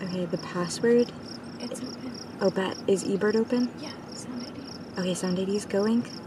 Okay, the password. It's open. Oh, bet. Is eBird open? Yeah, Sound ID. Okay, Sound ID is going.